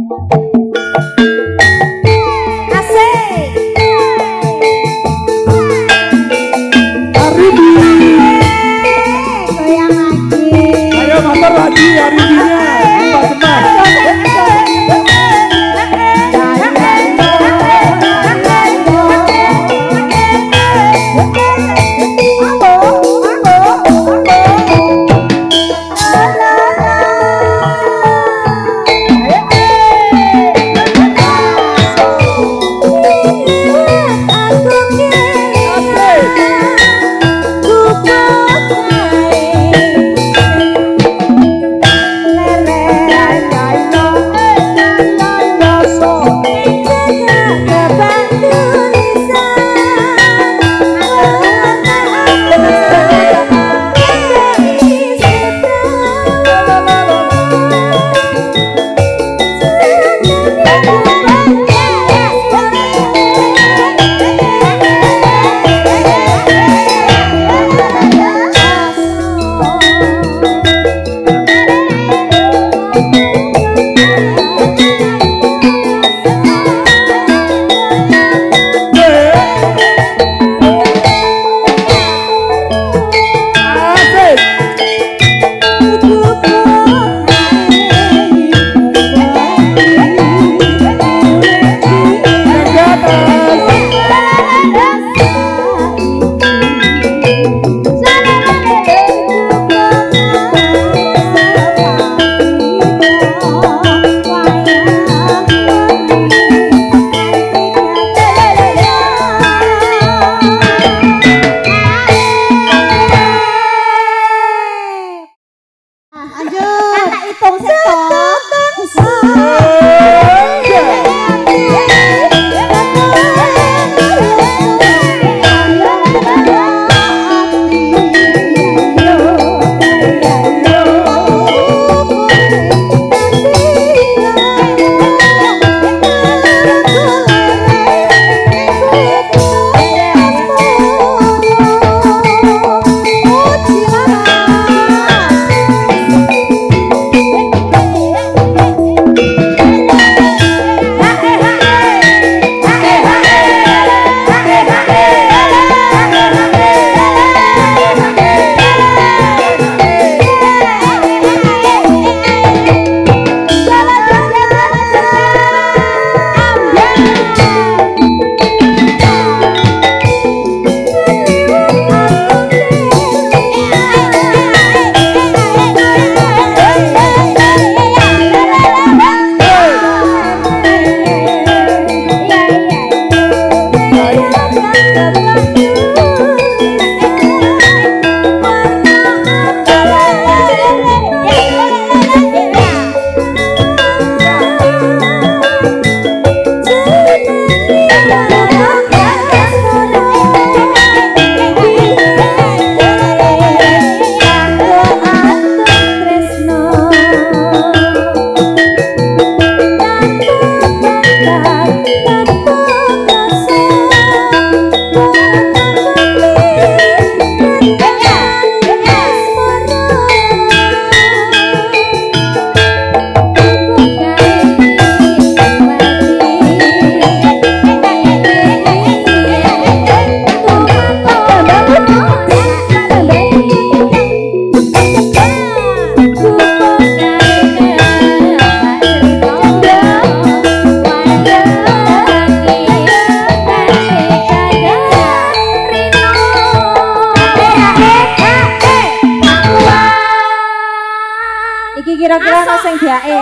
kira-kira ana sing diake.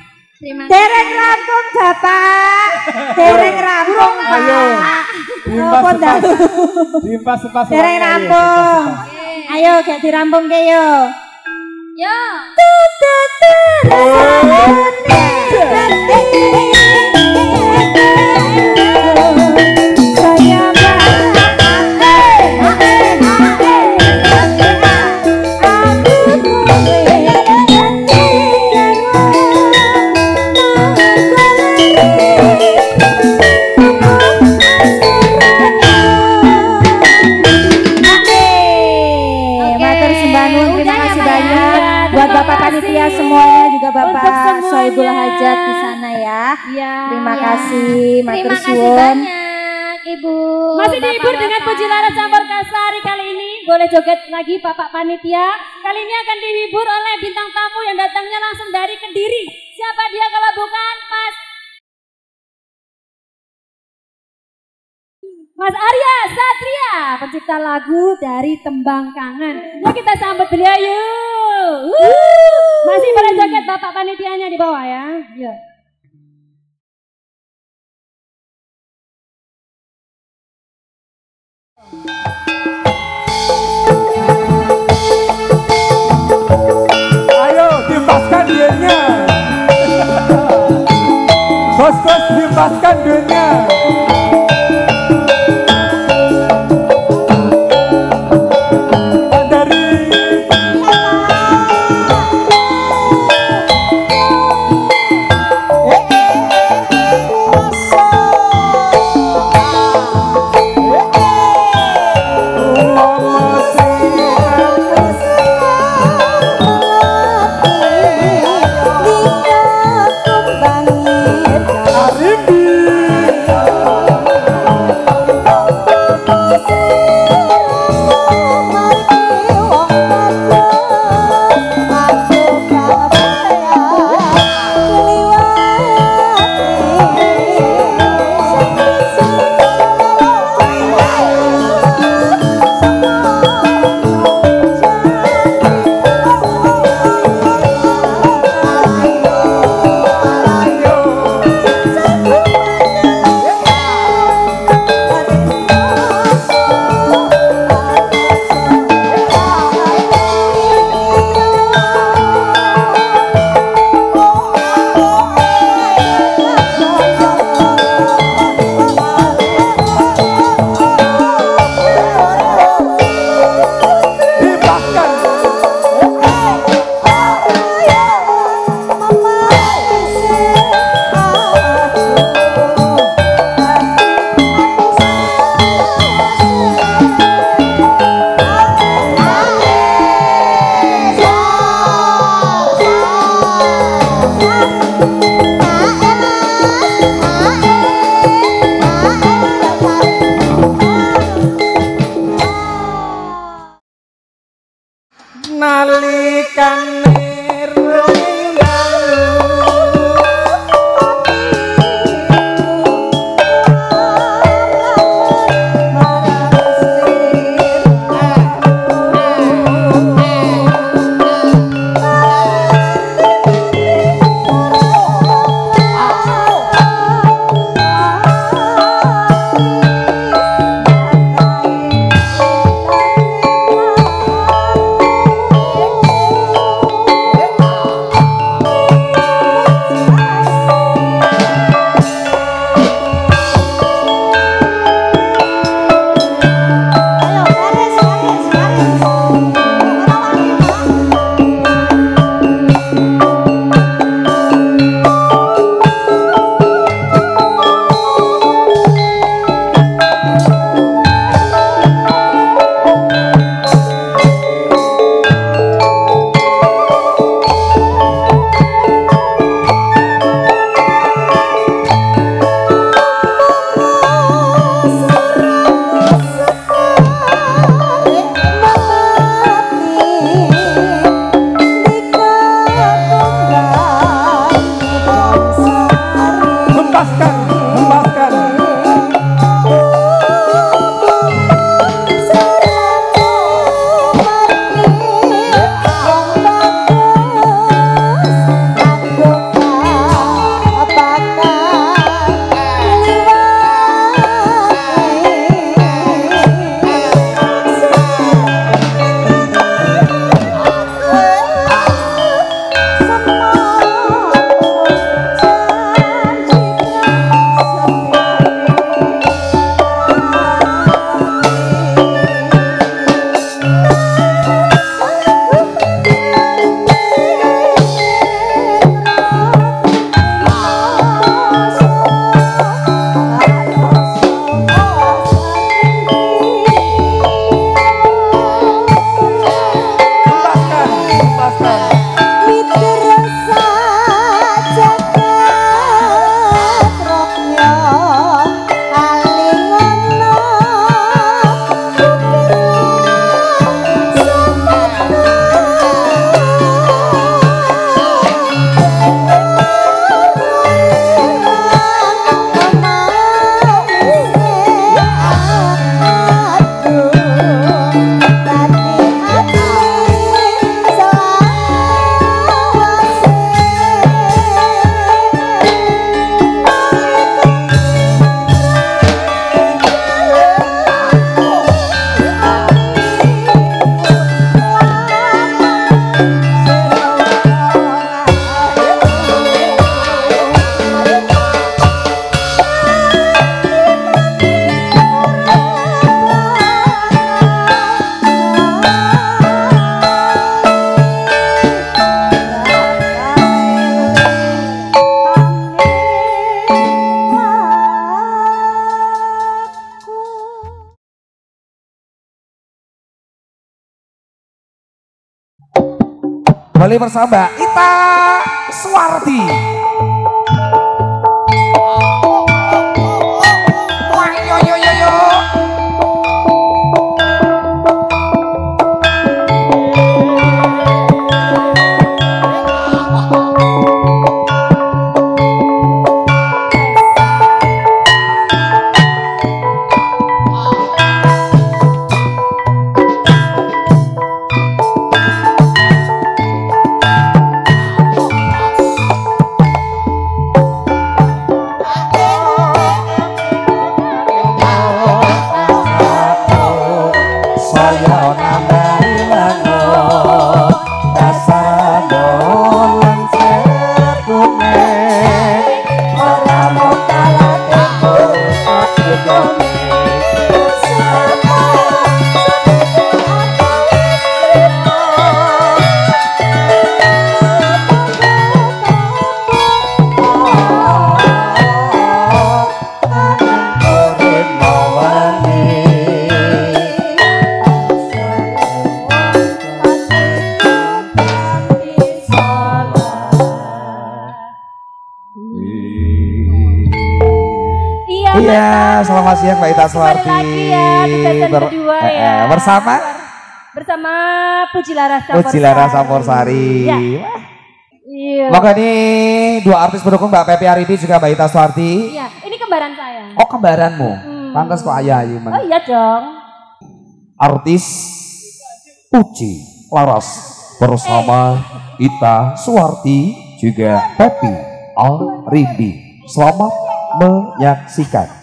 Dereng rampung Bapak. Dereng rampung Pak. Dimpas-pas. Dereng rampung. Ayo gek dirampungke yo. Yo. Buat Bapak panitia semuanya juga Bapak Soebul Hajat di sana ya. Iya. Terima kasih, Terima kasih banyak Ibu. Masih dihibur dengan puji laras campur kasari kali ini. Boleh joget lagi Bapak Panitia. Kali ini akan dihibur oleh bintang tamu yang datangnya langsung dari Kediri. Siapa dia kalau bukan Mas Arya Satria, pencipta lagu dari Tembang Kangen. Yuk kita sambut beliau yuk. Masih boleh joget Bapak Panitianya di bawah ya. Yuk. Ayo dipaskan duitnya. Bos-bos dipaskan duitnya. Kembali bersama Ita Suwarti. Iya, selamat siang Mbak Ita Suwarti. Kembali lagi ya di sesi kedua ya. Bersama Puji Lara Samporsari. Ya. Iya. Maka ini dua artis pendukung Mbak Pepi Aridi juga Mbak Ita Suwarti. Iya, ini kembaran saya. Oh, kembaranmu. Pantas kok ayah ayu. Oh iya dong. Artis Puji Laras bersama Ita Suwarti juga Pepi Aridi. Selamat menyaksikan.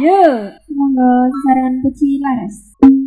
Ayo. Monggo sesarengan Puji Laras.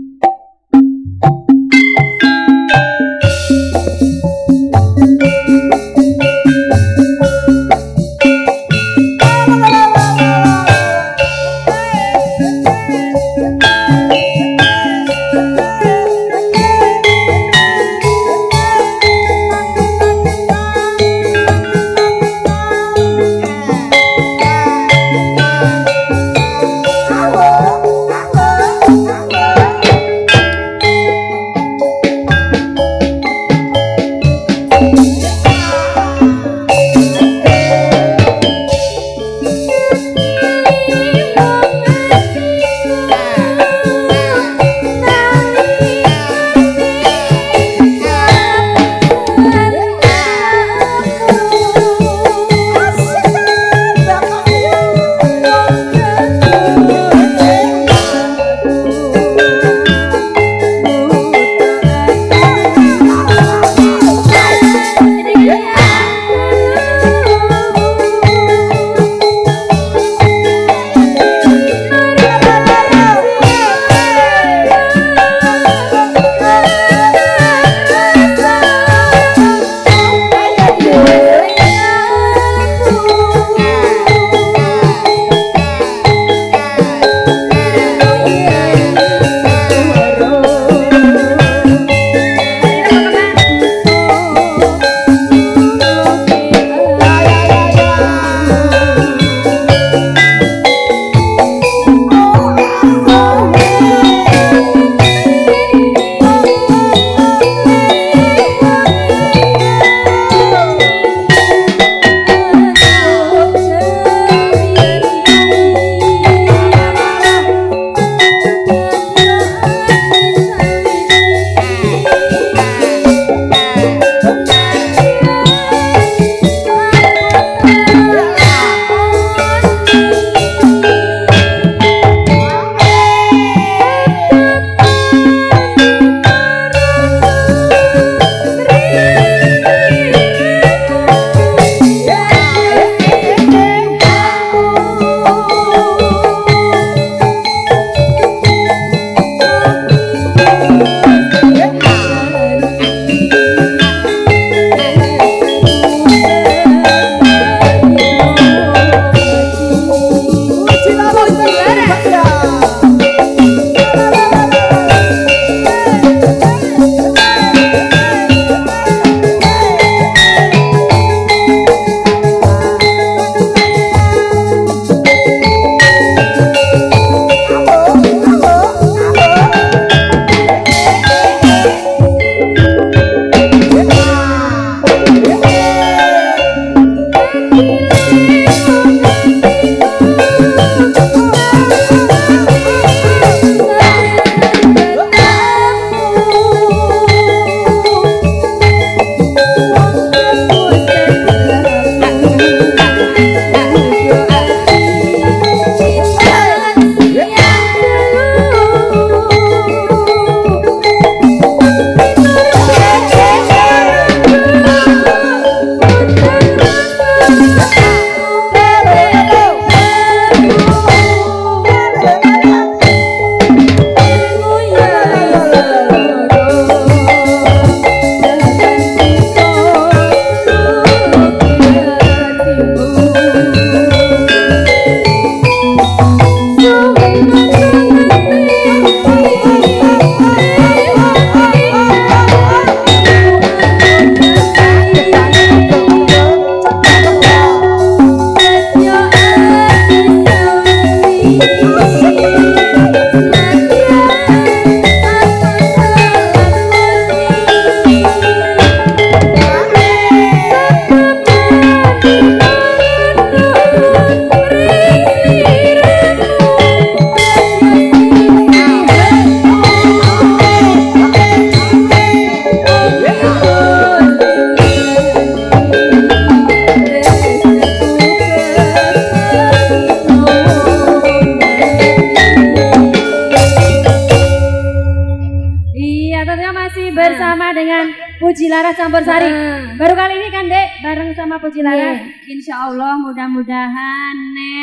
Puji Laras Campur Sari. Baru kali ini kan Dek bareng sama Puji Laras. Insya Allah mudah-mudahan next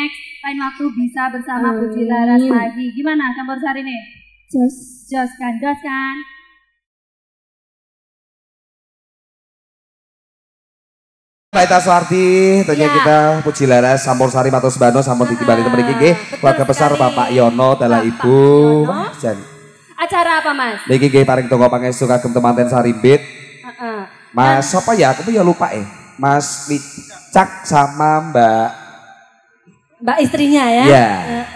lain waktu bisa bersama Puji Laras lagi. Gimana campur sari nih? Jos kan. Baita Suarti, tentunya kita Puji Laras, Sampur Sari, Matos Bano, Sampur Tiki Bali Temeriki, keluarga besar Bapak Yono, Dala Ibu. Acara apa Mas? Niki paring tonggo pangestu kagem temanten Sarimbit. Mas apa ya? Aku ya lupa Mas Wicak sama Mbak istrinya ya? Iya.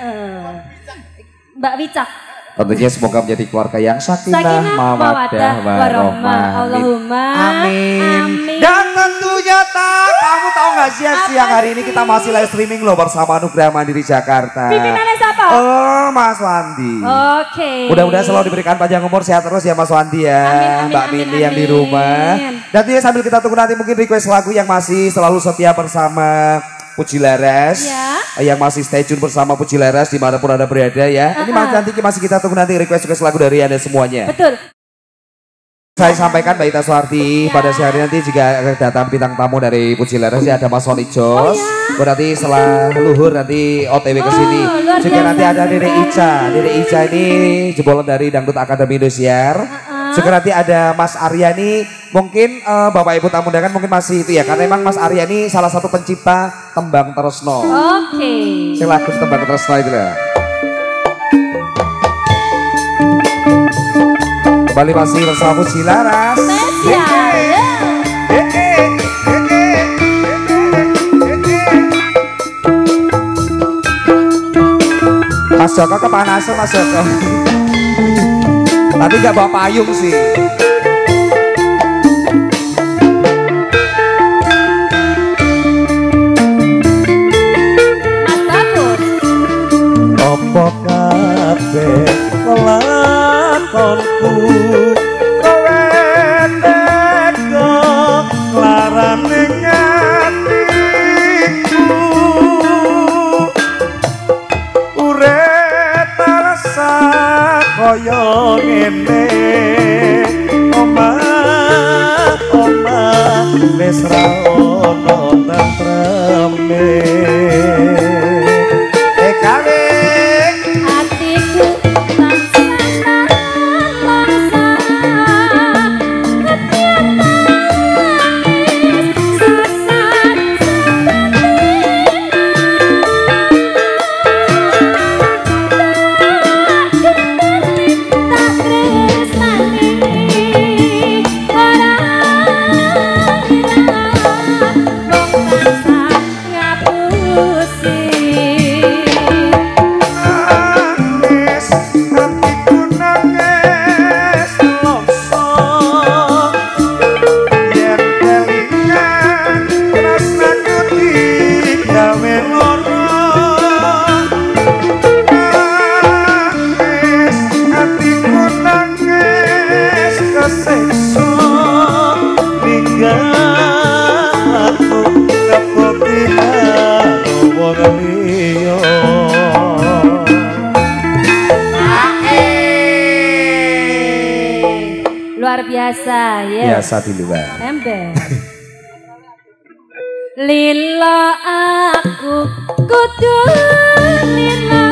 Mbak Wicak. Tentunya semoga menjadi keluarga yang sakinah, mawaddah, warahmah. Allahumma amin. Dan tentunya kamu tahu nggak sih siang hari ini kita masih live streaming loh bersama Nugraha Mandiri Jakarta. Pimpinannya siapa? Oh, Mas Wandi. Oke. Mudah-mudahan selalu diberikan panjang umur, sehat terus ya Mas Wandi ya. Mbak Mini yang di rumah. Dan tentunya sambil kita tunggu nanti mungkin request lagu yang masih selalu setia bersama Puji Laras yang masih stay tune bersama Puji Laras dimanapun Anda berada ya. Ini nanti masih kita tunggu nanti request lagu dari Anda semuanya. Betul. Saya sampaikan Mbak Ita Suarti pada siang hari nanti juga datang bintang tamu dari Puji Laras ya, ada Mas Sony Jos. Berarti setelah luhur nanti OTW ke sini. Juga nanti ada Dede Ica. Dede Ica ini jebolan dari Dangdut Akademi Indosiar. Juga nanti ada Mas Aryani, mungkin Bapak Ibu tamu undangan mungkin masih itu ya, karena memang Mas Aryani salah satu pencipta Tembang Tresno. Oke. Lagu Tembang Tresno itu lah. Kembali masih bersama Puji Laras. Mas Joko kepanasan Mas Joko. Tadi gak bawa payung sih. Apa kabeh lelakonku kowe tega larane atiku urip rasa kaya ngene omah wis ra ono tentreme Luar biasa ya. Biasa di luar. Ember. Lila aku kudu lila.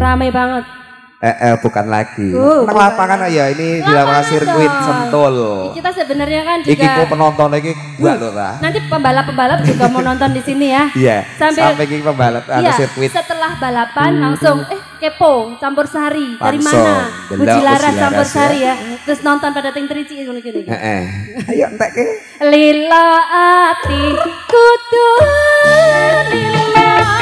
Rame banget. Bukan lagi. Nang lapangan ya ini di lapangan sirkuit Sentul. Kita sebenarnya kan juga. Iki penonton iki gua lho ta. Nanti pembalap-pembalap juga mau nonton di sini ya. Iya. Sampai iki pembalap ada sirkuit. Setelah balapan langsung kepo campur sari dari mana? Puji Laras campur sari ya. Terus nonton pada ting terici ngono gini. Ayo entek ke. Lila ati kudu lila.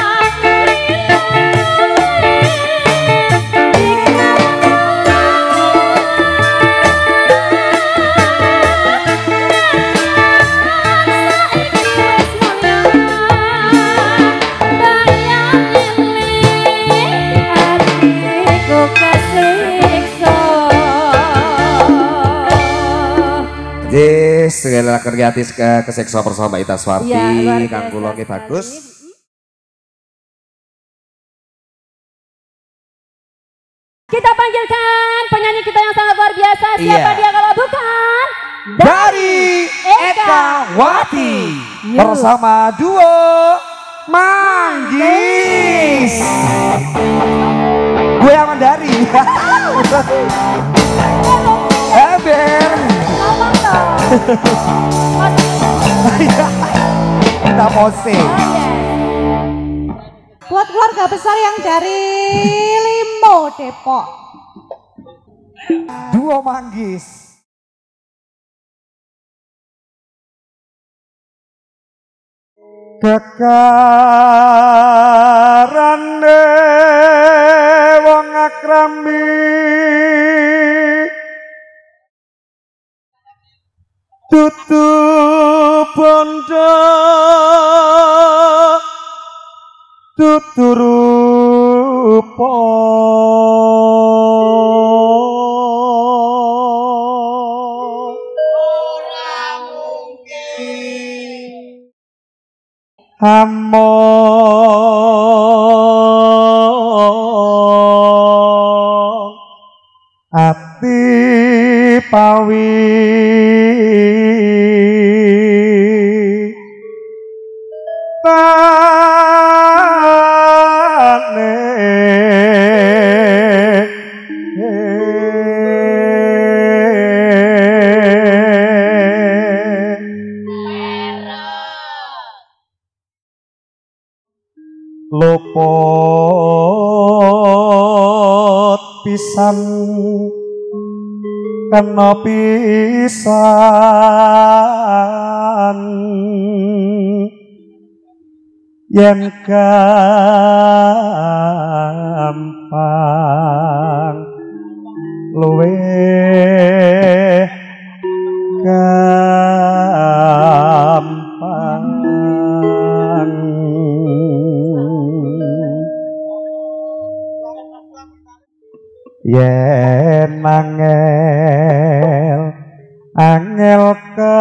Segala kreatif keseksual bersama Mbak Ita Swarti, Kang Kulo bagus. Kita panggilkan penyanyi kita yang sangat luar biasa. Siapa dia kalau bukan? Dari Eka Wati bersama duo Manggis. Gue aman dari. Eber. Kita posting. Buat keluarga besar yang dari Limo Depok. Duo Manggis. Kekarane wong akrami tutu bondo tutu rupa ora mungkin among ati pawi luput pisan kena pisan yen gampang luwe gampang yen angel ke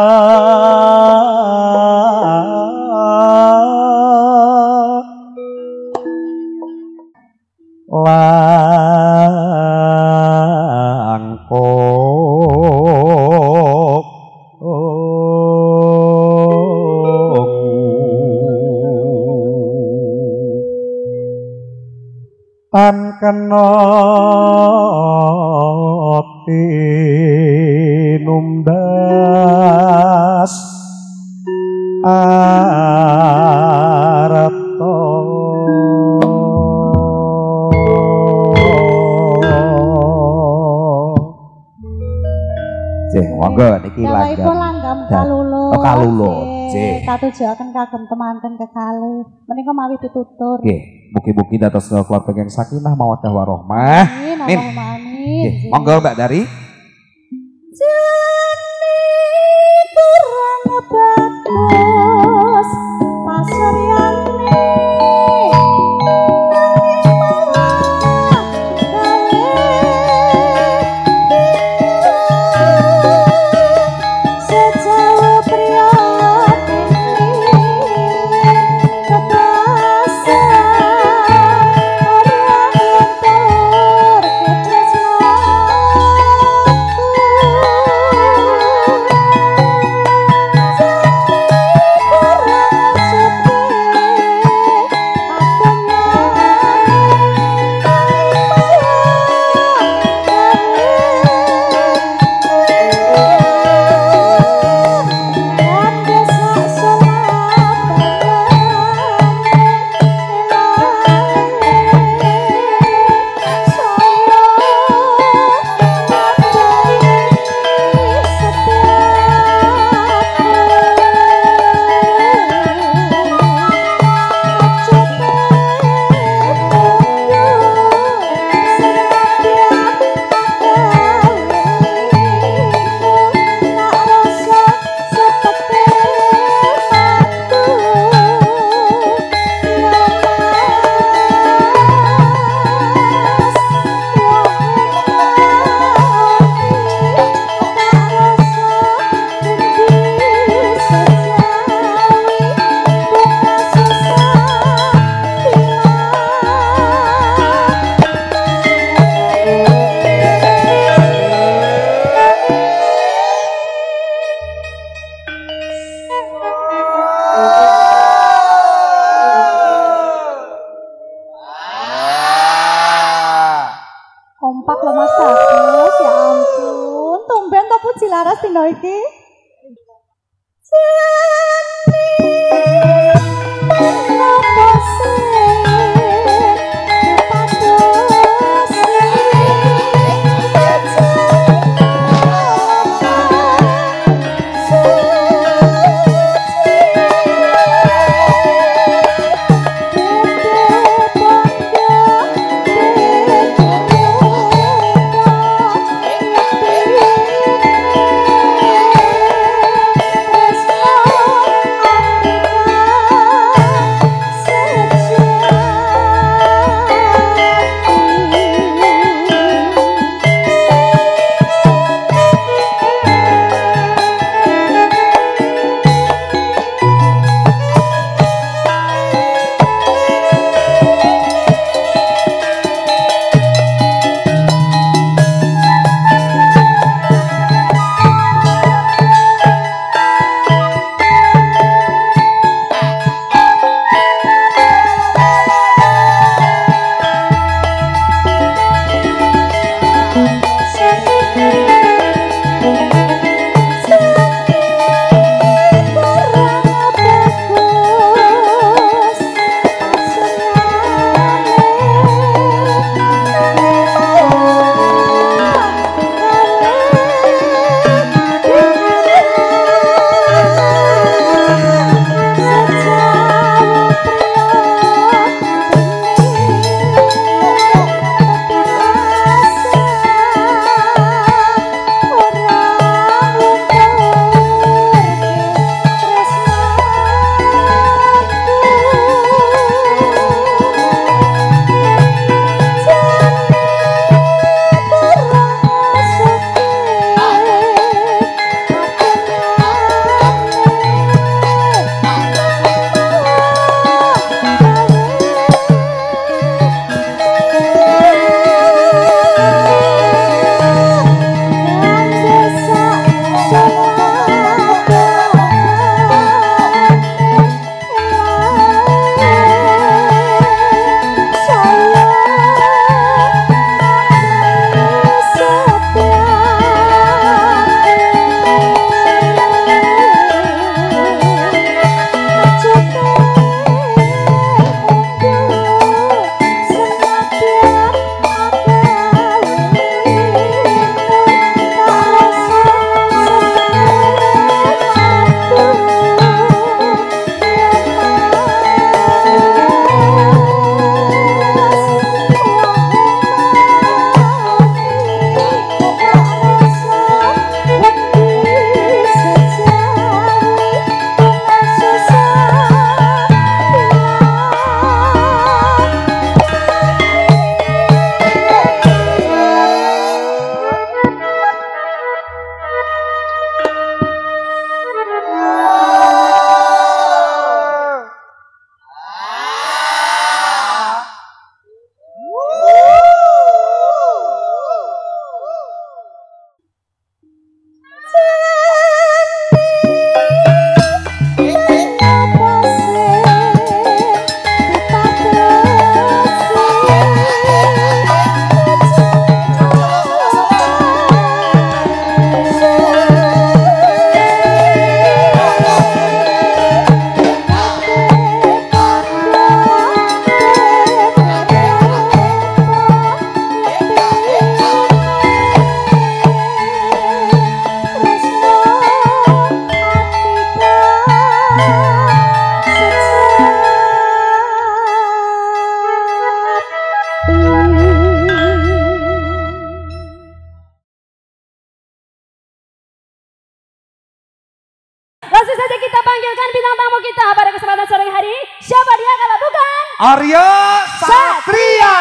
langkok tan kena tinumdas arepto monggo niki langgam kalulur. Kalulur. Katujuaken kagem temanten kekalih. Menika mawi pitutur. Nggih, mugi-mugi dados keluarga yang sakinah mawaddah warahmah. Amin. Nggih, monggo Mbak Dari. Jane kurang bagus pasaryane. Ku Kompak loh Mas Bagus, ya ampun. Tumben to Puji Laras dino iki. Langsung saja kita panggilkan bintang tamu kita pada kesempatan sore hari. Siapa dia kalau bukan? Arya Satria.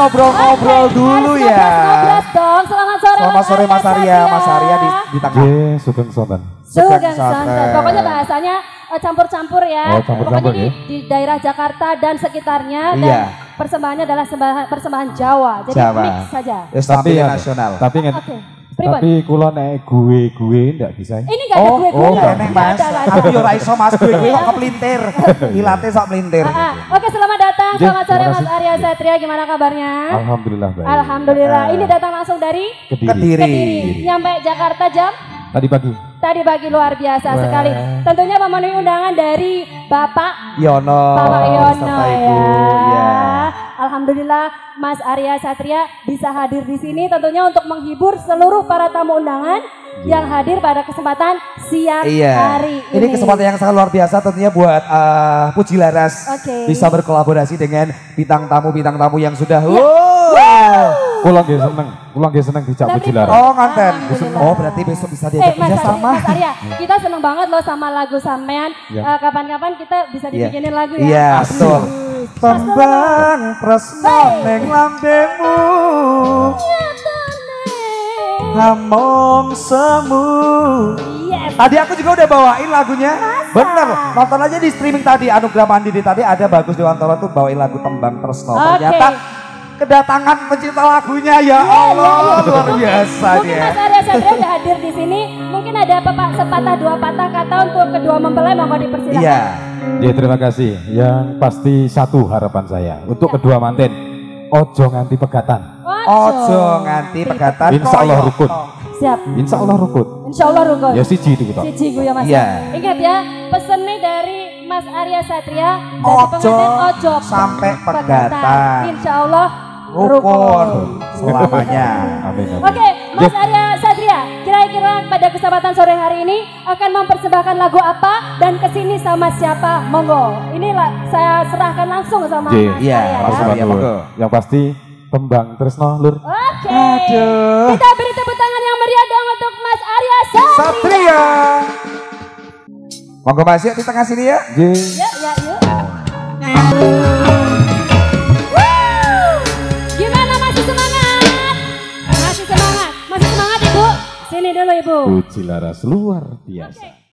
ngobrol-ngobrol dulu harus ya. Ngobrol dong. Selamat sore Mas Arya. Mas Arya di tengah. Nggih, sugeng sonten. Sugeng santai. Pokoknya bahasanya campur-campur ya. Oh, campur-campur Pokoknya ya. di daerah Jakarta dan sekitarnya dan Iya. persembahannya adalah persembahan Jawa. Jadi Jawa. mix saja. Ya, Tapi tampilnya ya, nasional. Tapi ingat, Oke. Pripun? tapi kula nek gue ndak bisa. Ini enggak ada gue-gue. Oh, Nggak eneng ada, Mas. nggak ada. Aku yo ora iso Mas, gue kok kepelintir. Ilate sok melintir. Oke, selamat datang. Nggih, Selamat sore terima Mas kasih. Arya Satria. Gimana kabarnya? Alhamdulillah baik. Alhamdulillah. Ini datang langsung dari Kediri. Kediri. Nyampe Jakarta jam Tadi pagi. tadi pagi, luar biasa Wah. sekali. Tentunya memenuhi undangan dari Bapak Yono. Bapak Yono serta ya. Ibu. Ya. Alhamdulillah Mas Arya Satria bisa hadir di sini tentunya untuk menghibur seluruh para tamu undangan yang hadir pada kesempatan siang Iya. hari Ini kesempatan yang sangat luar biasa tentunya buat Puji Laras Oke. bisa berkolaborasi dengan bintang tamu yang sudah. Kula nggih seneng dijak Puji Laras. Oh nganten. Alhamdulillah. Oh berarti besok bisa diajak Mas, kerja sama. Mas Arya, kita seneng banget loh sama lagu sampean. Ya. Kapan-kapan kita bisa Iya. dibikinin lagu ya. Iya betul. Tembang tresno Hey. ning lambemu. Hamong semu. Yes. Tadi aku juga udah bawain lagunya. Bener, nonton aja di streaming tadi Anugerah Mandiri tadi ada Bagus Dewantoro tuh bawain lagu Tembang Tresno. Oke. Ternyata kedatangan pencipta lagunya ya Allah luar biasa Mungkin dia. Mas Arya Satria udah hadir di sini. Mungkin ada sepatah dua patah kata untuk kedua mempelai, monggo dipersilakan. Iya. Ya terima kasih. Yang pasti satu harapan saya untuk kedua manten, ojo nganti pegatan. Ojo nganti pegatan. Insya Allah koyo. rukun. Siap. Insya Allah rukun. Insya Allah rukun. Ya siji itu kita. Siji gue ya Mas. Iya. Ingat ya, pesennya dari Mas Arya Satria dari Ojo pengantin ojo sampai pegatan. Insya Allah Rukun selamanya. Amin. amin. Oke, Mas Arya Satria, kira-kira pada kesempatan sore hari ini akan mempersembahkan lagu apa dan kesini sama siapa? Monggo. Inilah saya serahkan langsung sama J. Mas Iya, Arya. Mas Ya. Arya. Arya, monggo. yang pasti Tembang Tresno Lur. Oke. Aduh. Kita beri tepuk tangan yang meriah dong untuk Mas Arya Satria. Satria. Monggo Mas yuk di tengah sini ya. J. Yuk, ya, yuk. Gimana, masih semangat? Masih semangat, Ibu. Sini dulu Ibu. Puji Laras luar biasa. Oke.